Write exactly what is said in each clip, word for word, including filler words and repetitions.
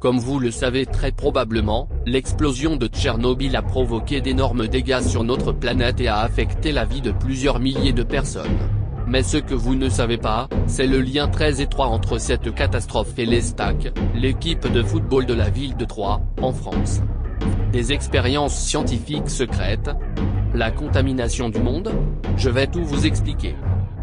Comme vous le savez très probablement, l'explosion de Tchernobyl a provoqué d'énormes dégâts sur notre planète et a affecté la vie de plusieurs milliers de personnes. Mais ce que vous ne savez pas, c'est le lien très étroit entre cette catastrophe et l'ESTAC, l'équipe de football de la ville de Troyes, en France. Des expériences scientifiques secrètes? La contamination du monde? Je vais tout vous expliquer.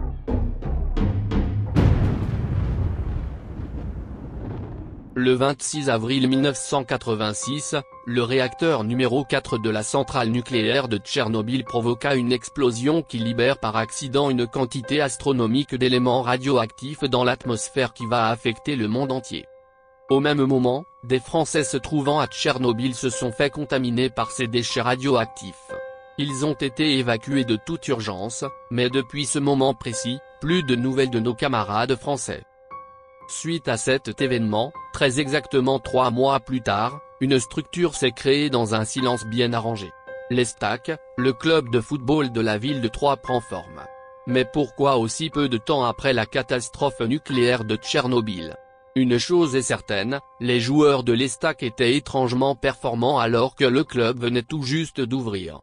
Le vingt-six avril mille neuf cent quatre-vingt-six, le réacteur numéro quatre de la centrale nucléaire de Tchernobyl provoqua une explosion qui libère par accident une quantité astronomique d'éléments radioactifs dans l'atmosphère qui va affecter le monde entier. Au même moment, des Français se trouvant à Tchernobyl se sont fait contaminer par ces déchets radioactifs. Ils ont été évacués de toute urgence, mais depuis ce moment précis, plus de nouvelles de nos camarades français. Suite à cet événement, très exactement trois mois plus tard, une structure s'est créée dans un silence bien arrangé. L'ESTAC, le club de football de la ville de Troyes prend forme. Mais pourquoi aussi peu de temps après la catastrophe nucléaire de Tchernobyl? Une chose est certaine, les joueurs de l'ESTAC étaient étrangement performants alors que le club venait tout juste d'ouvrir.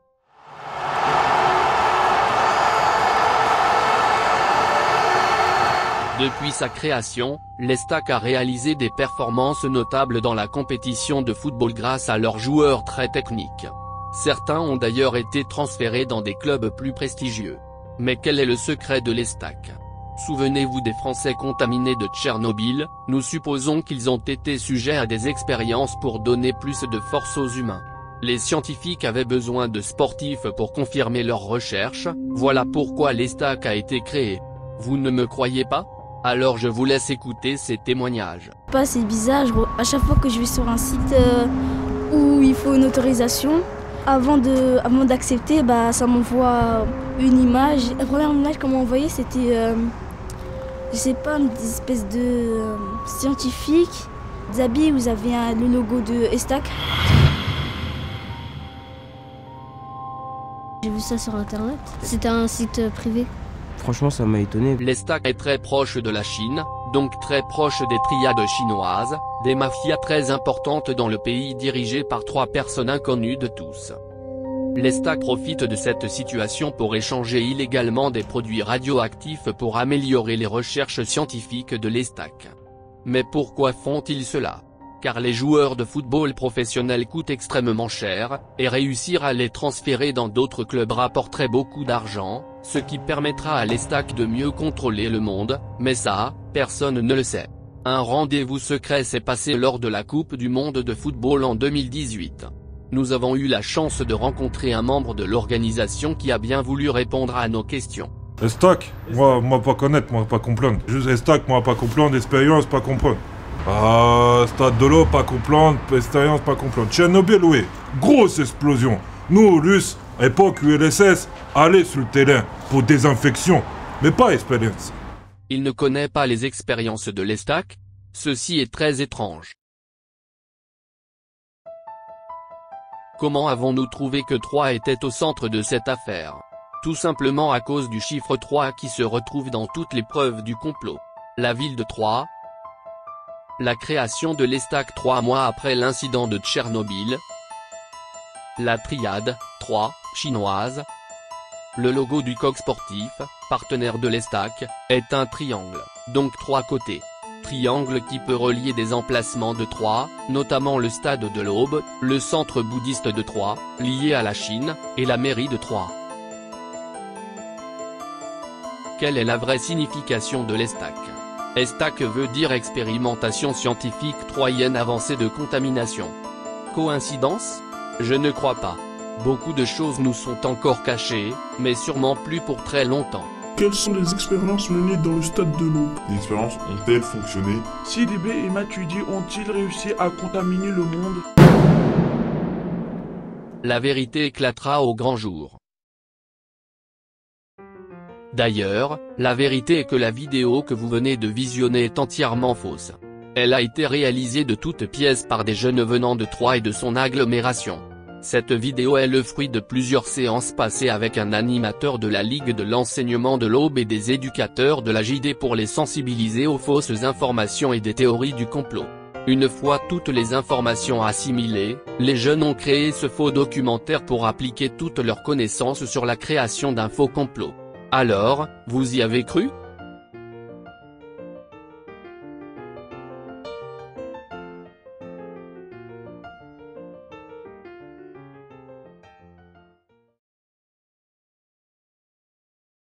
Depuis sa création, l'ESTAC a réalisé des performances notables dans la compétition de football grâce à leurs joueurs très techniques. Certains ont d'ailleurs été transférés dans des clubs plus prestigieux. Mais quel est le secret de l'ESTAC? Souvenez-vous des Français contaminés de Tchernobyl, nous supposons qu'ils ont été sujets à des expériences pour donner plus de force aux humains. Les scientifiques avaient besoin de sportifs pour confirmer leurs recherches, voilà pourquoi l'ESTAC a été créé. Vous ne me croyez pas? Alors je vous laisse écouter ces témoignages. Pas, c'est bizarre, je, à chaque fois que je vais sur un site euh, où il faut une autorisation, avant de, avant d'accepter, bah, ça m'envoie une image. La première image qu'on m'a envoyée, c'était, euh, je sais pas, une espèce de euh, scientifique, des habits où vous avez un, le logo de ESTAC. J'ai vu ça sur internet, c'était un site privé. Franchement, ça m'a étonné. L'ESTAC est très proche de la Chine, donc très proche des triades chinoises, des mafias très importantes dans le pays dirigées par trois personnes inconnues de tous. L'ESTAC profite de cette situation pour échanger illégalement des produits radioactifs pour améliorer les recherches scientifiques de l'ESTAC. Mais pourquoi font-ils cela? Car les joueurs de football professionnels coûtent extrêmement cher, et réussir à les transférer dans d'autres clubs rapporterait beaucoup d'argent, ce qui permettra à l'ESTAC de mieux contrôler le monde, mais ça, personne ne le sait. Un rendez-vous secret s'est passé lors de la Coupe du monde de football en deux mille dix-huit. Nous avons eu la chance de rencontrer un membre de l'organisation qui a bien voulu répondre à nos questions. ESTAC, moi, moi pas connaître, moi pas comprendre. Juste ESTAC, moi pas comprendre, expérience, pas comprendre. Ah, Stade de l'eau, pas comprendre, expérience, pas comprendre. Tchernobyl, oui, grosse explosion. Nous, Russes, époque U R S S, aller sur le terrain pour désinfection, mais pas expérience. Il ne connaît pas les expériences de l'ESTAC? Ceci est très étrange. Comment avons-nous trouvé que Troyes était au centre de cette affaire? Tout simplement à cause du chiffre trois qui se retrouve dans toutes les preuves du complot. La ville de Troyes. La création de l'ESTAC trois mois après l'incident de Tchernobyl. La triade, Troyes, chinoise. Le logo du coq sportif, partenaire de l'ESTAC, est un triangle, donc trois côtés. Triangle qui peut relier des emplacements de Troyes, notamment le stade de l'Aube, le centre bouddhiste de Troyes, lié à la Chine, et la mairie de Troyes. Quelle est la vraie signification de l'ESTAC? ESTAC veut dire expérimentation scientifique troyenne avancée de contamination. Coïncidence? Je ne crois pas. Beaucoup de choses nous sont encore cachées, mais sûrement plus pour très longtemps. Quelles sont les expériences menées dans le stade de l'Aube? Les expériences ont-elles fonctionné? C D B et Matuidi ont-ils réussi à contaminer le monde? La vérité éclatera au grand jour. D'ailleurs, la vérité est que la vidéo que vous venez de visionner est entièrement fausse. Elle a été réalisée de toutes pièces par des jeunes venant de Troyes et de son agglomération. Cette vidéo est le fruit de plusieurs séances passées avec un animateur de la Ligue de l'enseignement de l'Aube et des éducateurs de la J D pour les sensibiliser aux fausses informations et des théories du complot. Une fois toutes les informations assimilées, les jeunes ont créé ce faux documentaire pour appliquer toutes leurs connaissances sur la création d'un faux complot. Alors, vous y avez cru ?